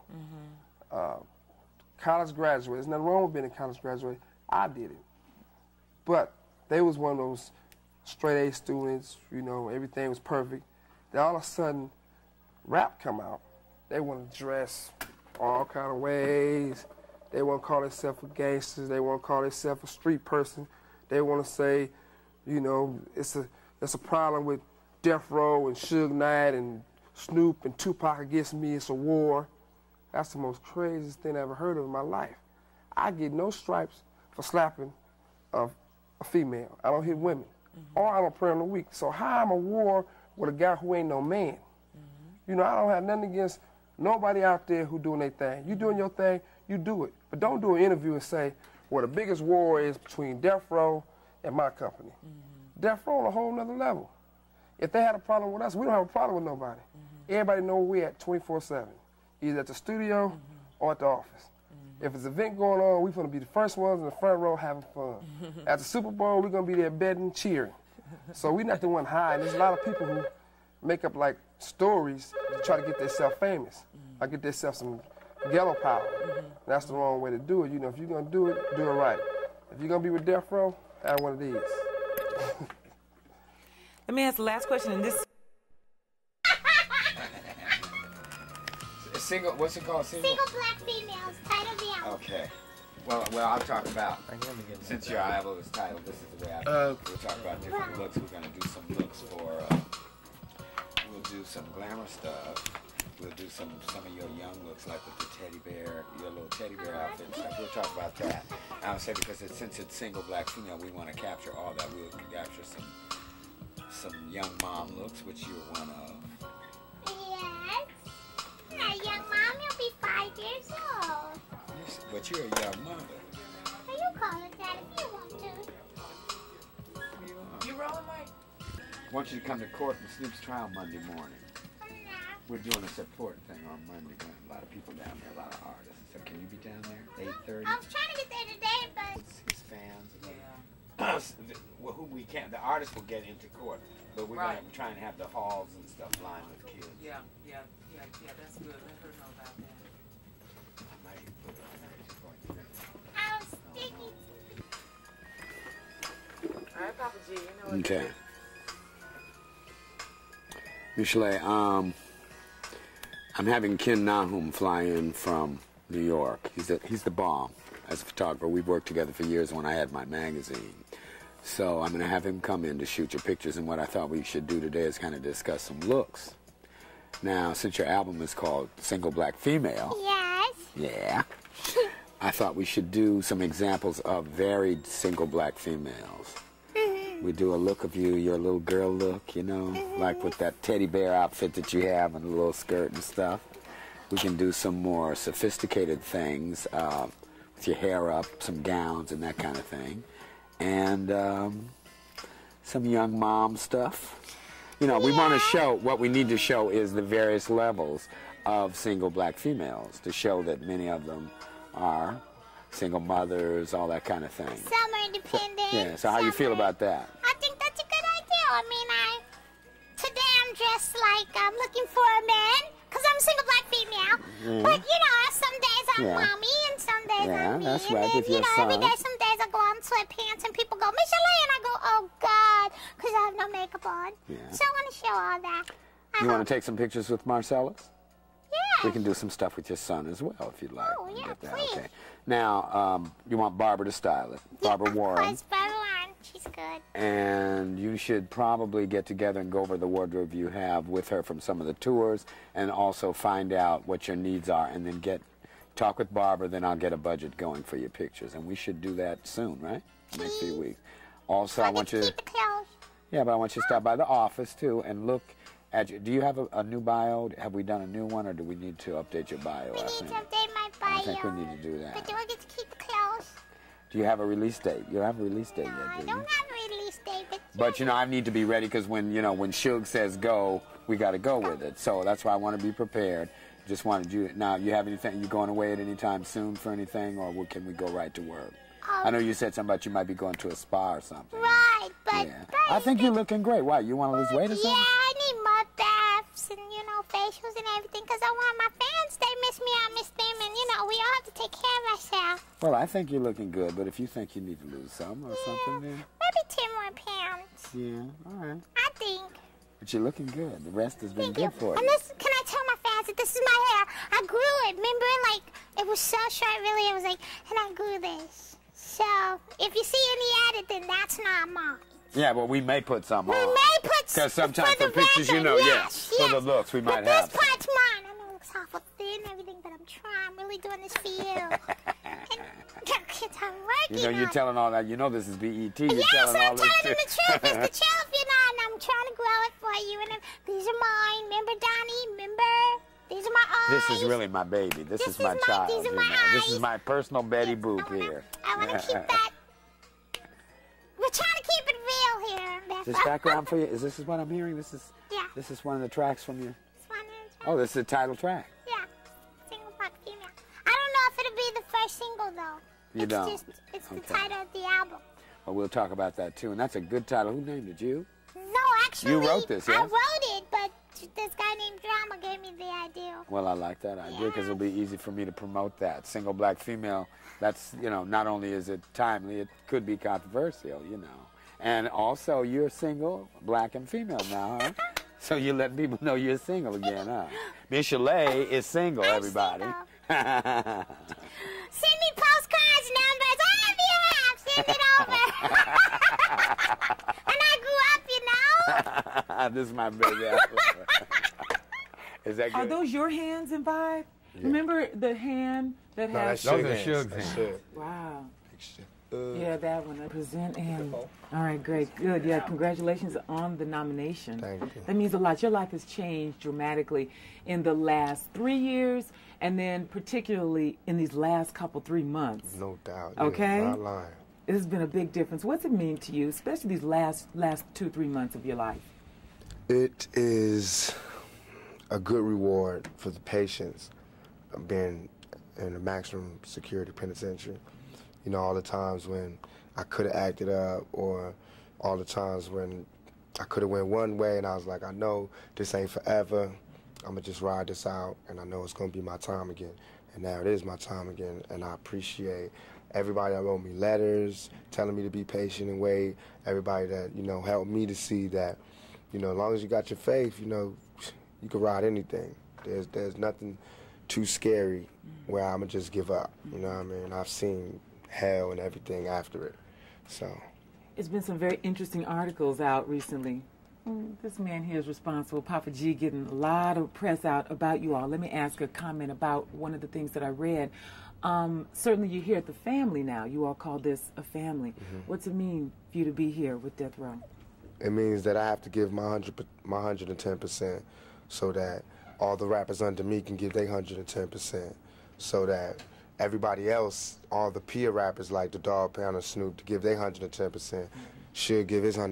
College graduate, there's nothing wrong with being a college graduate. I did it. But they was one of those straight A students, you know, everything was perfect. Then all of a sudden, rap come out. They want to dress all kind of ways. They want to call themselves a gangster. They want to call themselves a street person. They want to say, you know, it's a problem with Death Row and Suge Knight and Snoop and Tupac against me. It's a war. That's the most craziest thing I ever heard of in my life. I get no stripes for slapping a female. I don't hit women. Or I'm a prayer in the week. So how I'm a war with a guy who ain't no man? You know, I don't have nothing against nobody out there who doing their thing. You doing your thing, you do it. But don't do an interview and say, well, the biggest war is between Death Row and my company. Death Row on a whole nother level. If they had a problem with us, we don't have a problem with nobody. Everybody know where we're at 24/7, either at the studio or at the office. If it's an event going on, we're going to be the first ones in the front row having fun. At the Super Bowl, we're going to be there betting, cheering. So we not the one high. There's a lot of people who make up like stories to try to get themselves famous. Or get themselves some ghetto power. That's the wrong way to do it. You know, if you're gonna do it right. If you're gonna be with Death Row, have one of these. Let me ask the last question in this. Single, what's it called? Single black females, title of the album. Okay. Well, I'll talk about, since your album is titled, this is the way I we'll talk about different looks. We're going to do some looks for, we'll do some glamour stuff. We'll do some of your young looks, like with the teddy bear, your little teddy bear outfit and stuff. We'll talk about that. I would say because since it's single black female, we want to capture all that. We'll capture some young mom looks, which you're one of. Yes. Now, young mom, you'll be 5 years old. Yes, but you're a young mother. Well, you call it that if you want to. You rolling, Mike? I want you to come to court and Snoop's trial Monday morning. We're doing a support thing on Monday. A lot of people down there, a lot of artists. So can you be down there? 8:30? I was trying to get there today, but... His fans. Well, who we can't. The artists will get into court, but we're going to try and have the halls and stuff lined with kids. Yeah, that's good. Let her know about that. I might even put it on 92.3. I was sticky. All right, Papa G, you know what Okay. Michelet, I'm having Ken Nahum fly in from New York. He's the bomb as a photographer. We've worked together for years when I had my magazine. So I'm going to have him come in to shoot your pictures, and what I thought we should do today is kind of discuss some looks. Now, since your album is called Single Black Female, Yes. yeah, I thought we should do some examples of varied single black females. We do a look of you, your little girl look, you know, like with that teddy bear outfit that you have and the little skirt and stuff. We can do some more sophisticated things with your hair up, some gowns and that kind of thing. And some young mom stuff. You know, we want to show, what we need to show is the various levels of single black females to show that many of them are single mothers, all that kind of thing. Some are independent. Yeah, so how you feel about that? I think that's a good idea. I mean, today I'm dressed like I'm looking for a man, because I'm a single black female. But, you know, some days I'm mommy and some days I'm me. That's and right, then, with your every son. day, some days I go out in sweatpants and people go, Michelet, and I go, oh, God, because I have no makeup on. Yeah. So I want to show all that. You want to take some pictures with Marcellus? Yeah. We can do some stuff with your son as well, if you'd like. Oh, yeah, Get that, please. okay. Now, you want Barbara to style it. Barbara Warren. Of course, Barbara Warren. She's good. And you should probably get together and go over the wardrobe you have with her from some of the tours, and also find out what your needs are, and then talk with Barbara, then I'll get a budget going for your pictures. And we should do that soon, right? Next few weeks. Also, I want you to... Yeah, but I want you to stop by the office, too, and look at your... Do you have a new bio? Have we done a new one, or do we need to update your bio? We need to update my bio. I think we need to do that. But do I get to keep the clothes? Do you have a release date? You don't have a release date No, yet, I do don't you? have a release date, but... But, you know, I need to be ready, because when Suge says go, we got to go with it. So that's why I want to be prepared. Just wanted you... Now, you have anything... You going away at any time soon for anything, or can we go right to work? I know you said something about you might be going to a spa or something. Right, but... Yeah. I think you're looking great. Why? You want to lose weight or something? Yeah, I need mud baths and, facials and everything, because I want my fans. They miss me, I miss them, and, we all have to take care of ourselves. Well, I think you're looking good, but if you think you need to lose some or something, then... Maybe 10 more pounds. Yeah, all right. I think. But you're looking good. The rest has been good for you. And can I tell my fans that this is my hair? I grew it. Remember, it was so short, really. It was and I grew this. So, if you see any edit, then that's not mine. Yeah, well, we may put some on. We may put Because sometimes for for pictures, yes, for the looks, we might have. This part's mine. I know it looks awful thin and everything, but I'm trying. I'm really doing this for you. I'm working You're on telling all that. You know this is BET. You're yes, telling all I'm this. telling them the truth. It's the truth, and I'm trying to grow it for you. And these are mine. Remember, Donnie? Remember? These are my eyes. This is really my baby. This is my child. These are my This is my personal Betty Boop here. I want to keep that. We're trying to keep it real here. This background for you, is this what I'm hearing? This is one of the tracks from you? Oh, this is the title track. Yeah. Single black female. I don't know if it'll be the first single, though. You don't? It's the title of the album. But we'll talk about that too. And that's a good title. Who named it? You? No, actually, You wrote this, yes? I wrote it, but this guy named Drama gave me the idea. Well, I like that idea because it'll be easy for me to promote that. Single black female, that's, you know, not only is it timely, it could be controversial, you know. And also, you're single, black and female now, huh? So you're letting people know you're single again, huh? Miss Chalet is single, everybody. Send me postcards, numbers, whatever you have. Send it over. And I grew up, you know. This is my baby. Is that good? Are those your hands in Vibe? Yeah. Remember the hand that has... Those are Suge's hands. Wow. Yeah, that one. I present him. All right, great. Good. Yeah, congratulations on the nomination. Thank you. That means a lot. Your life has changed dramatically in the last 3 years, and then particularly in these last 3 months. No doubt. Okay? Not lying. It has been a big difference. What's it mean to you, especially these last 2-3 months of your life? It is a good reward for the patients of being in a maximum security penitentiary. You know, all the times when I could have acted up, or all the times when I could have went one way and I was like, I know this ain't forever. I'm going to just ride this out, and I know it's going to be my time again. And now it is my time again, and I appreciate everybody that wrote me letters, telling me to be patient and wait, everybody that, you know, helped me to see that, you know, as long as you got your faith, you know, you can ride anything. There's nothing too scary where I'm going to just give up, you know what I mean? I've seen hell and everything after it, so. It's been some very interesting articles out recently. This man here is responsible, Papa G, getting a lot of press out about you all. Let me ask a comment about one of the things that I read. Certainly you're here at the family now. You all call this a family. What's it mean for you to be here with Death Row? It means that I have to give my 110% so that all the rappers under me can give their 110%, so that everybody else, all the peer rappers like the Dog Pound and Snoop, to give their 110%, should give his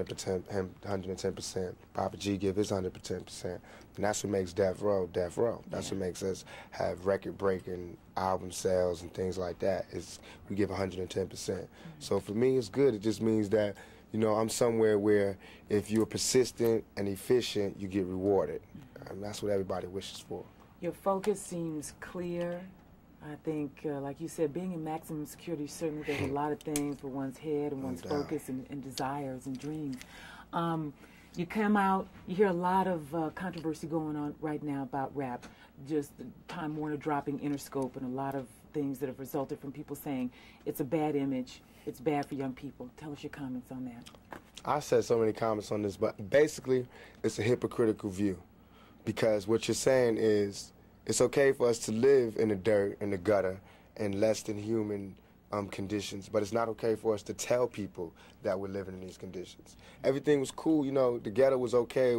110%, Papa G give his 110%, and that's what makes Death Row Death Row. That's what makes us have record-breaking album sales and things like that. Is we give 110%. So for me, it's good. It just means that, you know, I'm somewhere where if you're persistent and efficient, you get rewarded, and that's what everybody wishes for. Your focus seems clear. I think, like you said, being in maximum security, certainly there's a lot of things for one's head and one's focus and desires and dreams. You come out, you hear a lot of controversy going on right now about rap, just Time Warner dropping Interscope and a lot of things that have resulted from people saying it's a bad image, it's bad for young people. Tell us your comments on that. I said so many comments on this, but basically it's a hypocritical view, because what you're saying is it's okay for us to live in the dirt, in the gutter, in less than human conditions, but it's not okay for us to tell people that we're living in these conditions. Everything was cool, you know. The ghetto was okay. It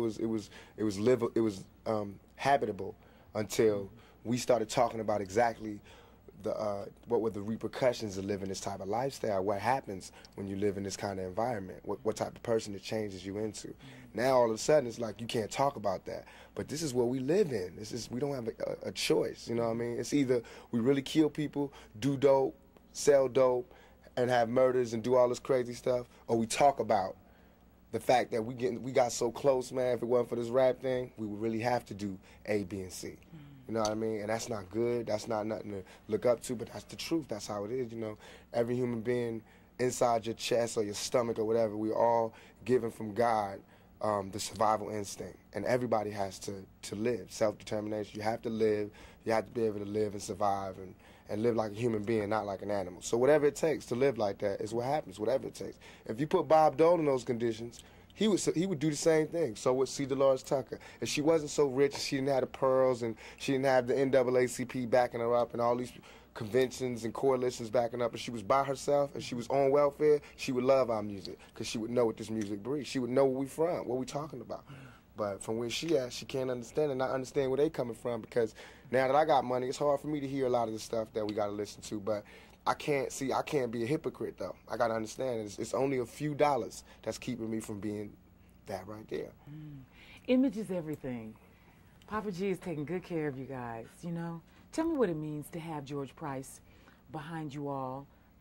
was habitable until we started talking about exactly what were the repercussions of living this type of lifestyle. What happens when you live in this kind of environment? What type of person it changes you into? Now all of a sudden it's like you can't talk about that. But this is what we live in. We don't have a choice. You know what I mean? It's either we really kill people, do dope, sell dope, and have murders and do all this crazy stuff, or we talk about the fact that we got so close, man. If it wasn't for this rap thing, we would really have to do A, B, and C. You know what I mean? And that's not good. That's not nothing to look up to, but that's the truth. That's how it is, you know. Every human being inside your chest or your stomach or whatever, we're all given from God the survival instinct. And everybody has to live, self-determination. You have to live. You have to be able to live and survive and live like a human being, not like an animal. So whatever it takes to live like that is what happens, whatever it takes. If you put Bob Dole in those conditions, he would do the same thing. So would C. Dolores Tucker. If she wasn't so rich and she didn't have the pearls and she didn't have the NAACP backing her up and all these conventions and coalitions backing up, and she was by herself and she was on welfare, she would love our music because she would know what this music breeds. She would know where we from, what we talking about. But from where she at, she can't understand and not understand where they coming from, because now that I got money, it's hard for me to hear a lot of the stuff that we got to listen to. But I can't be a hypocrite, though. I got to understand it's only a few dollars that's keeping me from being that right there. Image is everything. Papa G is taking good care of you guys, you know. Tell me what it means to have George Price behind you all.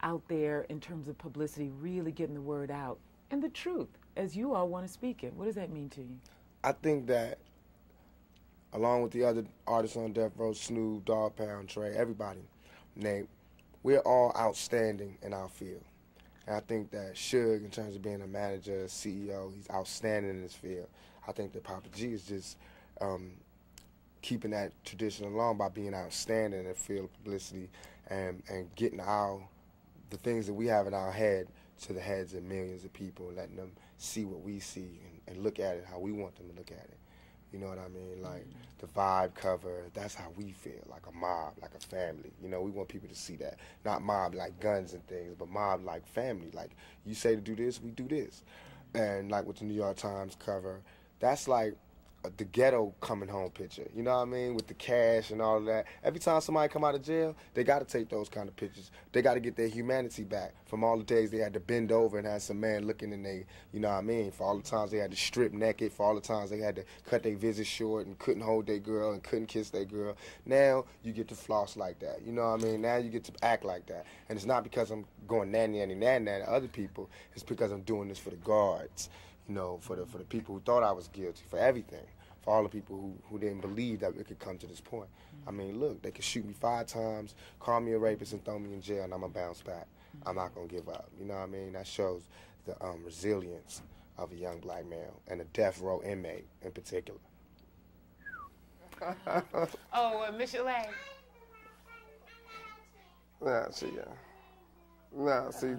out there in terms of publicity, really getting the word out and the truth as you all want to speak it? What does that mean to you? I think that along with the other artists on Death Row, Snoop, Dogg Pound, Trey, everybody, Nate, we're all outstanding in our field. And I think that Suge, in terms of being a manager, CEO, he's outstanding in his field. I think that Papa G is just keeping that tradition along by being outstanding in the field of publicity and getting the things that we have in our head to the heads of millions of people, letting them see what we see and look at it how we want them to look at it. You know what I mean? Like the vibe cover, that's how we feel, like a mob, like a family. You know, we want people to see that. Not mob like guns and things, but mob like family. Like you say to do this, we do this. And like with the New York Times cover, that's like the ghetto coming home picture, you know what I mean, with the cash and all of that. Every time somebody come out of jail, they got to take those kind of pictures. They got to get their humanity back from all the days they had to bend over and have some man looking in they, you know what I mean, for all the times they had to strip naked, for all the times they had to cut their visit short and couldn't hold their girl and couldn't kiss their girl. Now you get to floss like that, you know what I mean? Now you get to act like that. And it's not because I'm going nanny to other people, it's because I'm doing this for the guards. You know, for the people who thought I was guilty, for everything, for all the people who didn't believe that it could come to this point. I mean, look, they could shoot me 5 times, call me a rapist and throw me in jail, and I'm going to bounce back. I'm not going to give up. You know what I mean? That shows the resilience of a young black male and a death row inmate in particular. Michelle A. Nah, see, Nah, see.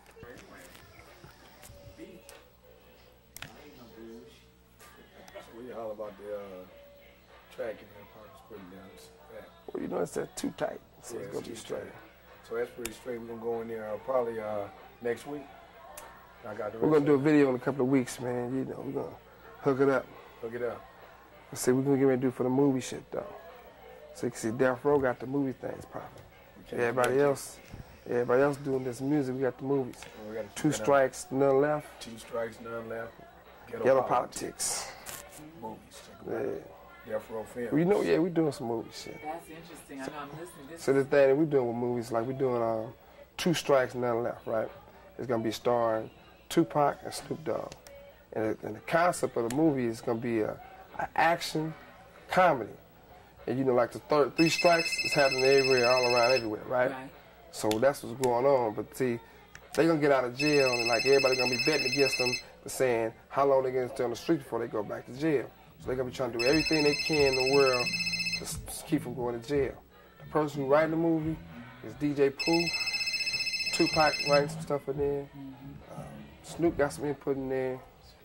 We all about the track and Parker's putting down this back. Well, you know, it's too tight, so yeah, it's going to be straight. So that's pretty straight. We're going to go in there probably next week. We're going to do a video in a couple of weeks, man. You know, we're going to hook it up. Hook it up. Let's see, we're going to get ready to do for the movie shit, though. So you can see Death Row got the movie things popping. Everybody else doing this music, we got the movies. Well, we got 2 strikes, none left. 2 strikes, none left. Ghetto politics. Movies. Death Row film. We know, we're doing some movie shit. That's interesting. I know I'm listening. So the thing that we're doing with movies, like we're doing 2 strikes, none left, right? It's going to be starring Tupac and Snoop Dogg. And the concept of the movie is going to be an action comedy. And you know, like the 3 strikes is happening everywhere, all around everywhere, right? So that's what's going on. But see, they're going to get out of jail and like everybody's going to be betting against them, saying how long they're going to stay on the street before they go back to jail. So they're going to be trying to do everything they can in the world to keep from going to jail. The person who writing the movie is DJ Pooh. Tupac writing some stuff in there. Snoop got some input in there.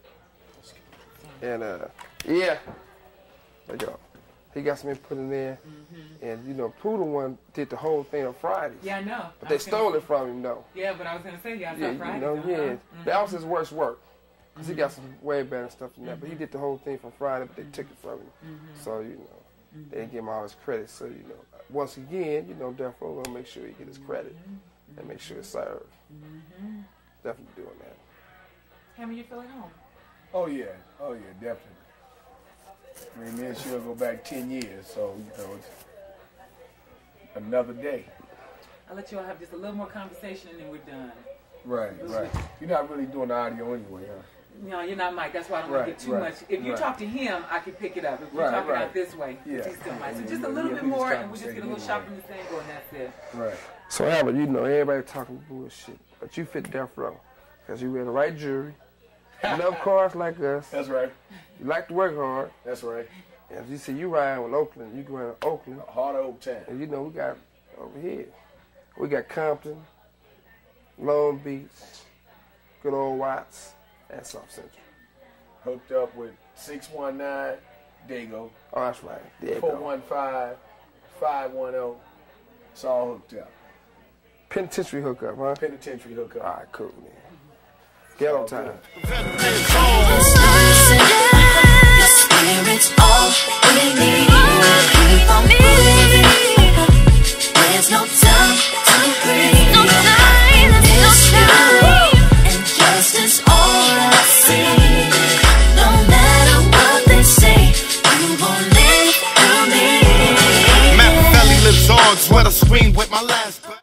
And there you go. He got some input in there. And you know, Pooh the one did the whole thing on Fridays. Yeah, I know. But they stole it from him though. Yeah, but I was going to say, Fridays. You know, that was his worst work. Because he got some way better stuff than that. But he did the whole thing from Friday, but they took it from him. So, you know, they didn't give him all his credit. So, you know, once again, you know, Death Row gonna make sure he get his credit and make sure it's served. Definitely doing that. Hammer, you feel at home? Oh yeah, definitely. I mean, me and she'll go back 10 years, so, you know, it's another day. I'll let you all have just a little more conversation and then we're done. Right. You're not really doing the audio anyway, huh? No, you're not Mike. That's why I don't want to get too much. If you talk to him, I can pick it up. If you're talking out this way, he's still Mike. So just a little bit more, and we just get a little shopping the thing going. That's it. Right. So, Albert, you know, everybody talking bullshit, but you fit Death Row because you wear the right jewelry. You love cars like us. That's right. You like to work hard. That's right. And you see, you riding with Oakland. You going to Oakland. Heart of Oak Town. And you know, we got over here. We got Compton, Long Beach, good old Watts, and South Central. Hooked up with 619 Dago. Oh, that's right. 415 510. It's all hooked up. Penitentiary hookup, huh? Penitentiary hookup. All right, cool, man. Ghetto time. Your spirit's all we need. Keep on moving. There's no time to breathe. No time, there's no time. And justice all I see. No matter what they say, you won't live through me. Machiavelli lives on, sweat I scream with my last breath.